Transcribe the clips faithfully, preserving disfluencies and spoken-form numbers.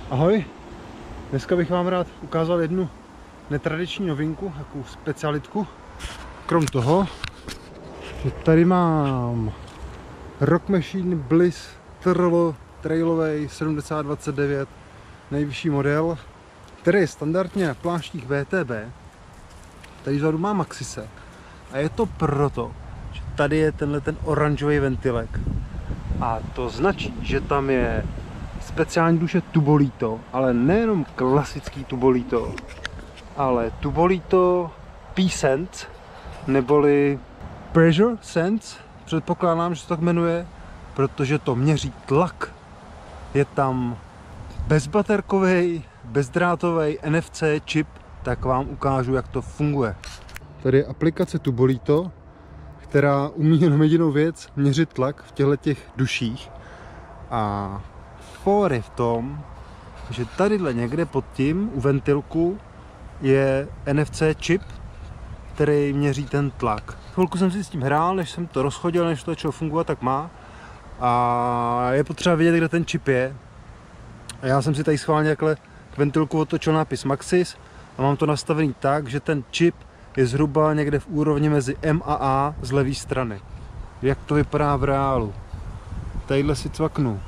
Ahoj, dneska bych vám rád ukázal jednu netradiční novinku, takovou specialitku. Krom toho, že tady mám Rock Machine Bliss T R L trailový sedmdesát dvacet devět, nejvyšší model, který je standardně na pláštích V T B. Tady vzadu má Maxise a je to proto, že tady je tenhle ten oranžový ventilek. A to značí, že tam je speciální duše Tubolito, ale nejenom klasický Tubolito, ale Tubolito P-Sense, neboli Pressure Sense, předpokládám, že se tak jmenuje, protože to měří tlak. Je tam bezbaterkový, bezdrátový N F C čip, tak vám ukážu, jak to funguje. Tady je aplikace Tubolito, která umí jenom jedinou věc, měřit tlak v těchto těch duších. A for je v tom, že tadyhle někde pod tím u ventilku je N F C čip, který měří ten tlak. Chvilku jsem si s tím hrál, než jsem to rozchodil, než to začalo fungovat, tak má. A je potřeba vědět, kde ten čip je. A já jsem si tady schválně takhle k ventilku otočil nápis Maxis a mám to nastavený tak, že ten čip je zhruba někde v úrovni mezi M a A z levé strany. Jak to vypadá v reálu. Tadyhle si cvaknu.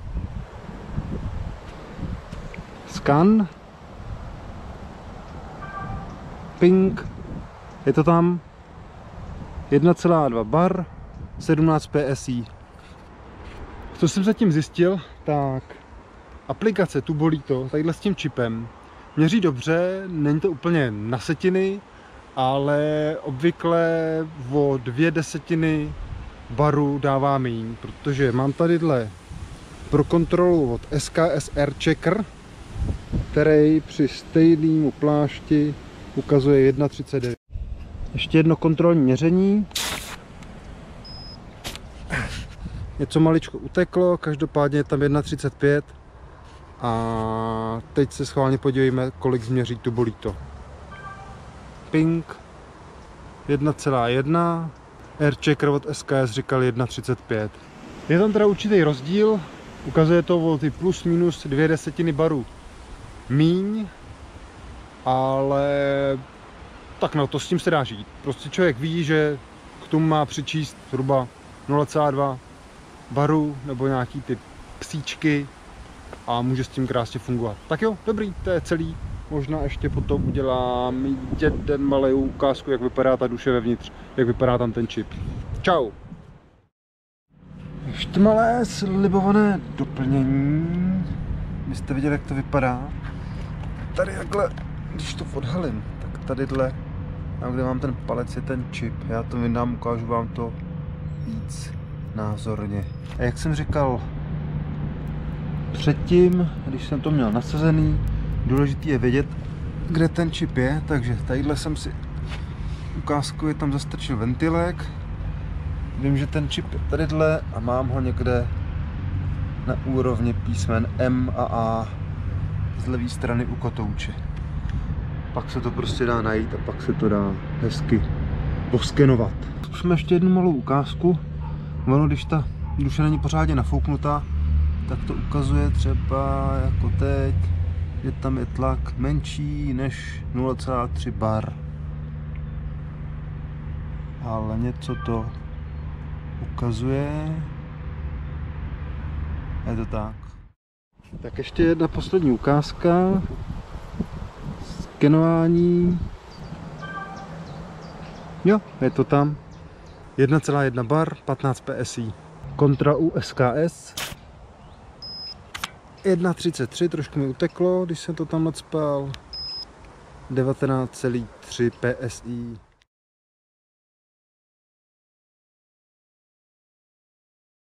Scan. Ping. Je to tam. jedna celá dva bar. sedmnáct P S I. Co jsem zatím zjistil, tak aplikace Tubolito, tadyhle s tím čipem, měří dobře, není to úplně na setiny, ale obvykle o dvě desetiny baru dává míň, protože mám tadyhle pro kontrolu od S K S R Checker, který při stejnému plášti ukazuje jedna třicet devět. Ještě jedno kontrolní měření. Něco maličko uteklo, každopádně je tam jedna třicet pět. A teď se schválně podívejme, kolik změří Tubolito. Ping jedna celá jedna, Air Checker od S K S říkal jedna třicet pět. Je tam teda určitý rozdíl, ukazuje to o ty plus minus dvě desetiny baru míň, ale tak no, to s tím se dá žít. Prostě člověk ví, že k tomu má přičíst zhruba nula celá dva baru nebo nějaký ty psíčky a může s tím krásně fungovat. Tak jo, dobrý, to je celý. Možná ještě potom udělám jeden malý ukázku, jak vypadá ta duše vevnitř, jak vypadá tam ten čip. Čau! Ještě malé slibované doplnění. Vy jste viděli, jak to vypadá. Tady takhle, když to odhalím, tak tadyhle, tam kde mám ten palec, je ten čip. Já to vydám, ukážu vám to víc názorně. A jak jsem říkal předtím, když jsem to měl nasazený, důležité je vědět, kde ten čip je, takže tadyhle jsem si ukázkově tam zastrčil ventilek. Vím, že ten čip je tadyhle a mám ho někde na úrovni písmen M a A z levé strany u kotouče. Pak se to prostě dá najít a pak se to dá hezky poskenovat. Zkusíme ještě jednu malou ukázku. Ono, když ta duše není pořádně nafouknutá, tak to ukazuje třeba jako teď, že tam je tlak menší než nula celá tři bar. Ale něco to ukazuje. Je to tak. Tak ještě jedna poslední ukázka. Skenování. Jo, je to tam. jedna celá jedna bar, patnáct P S I. Kontra u S K S. jedna třicet tři, trošku mi uteklo, když jsem to tam nacpal. devatenáct celá tři P S I.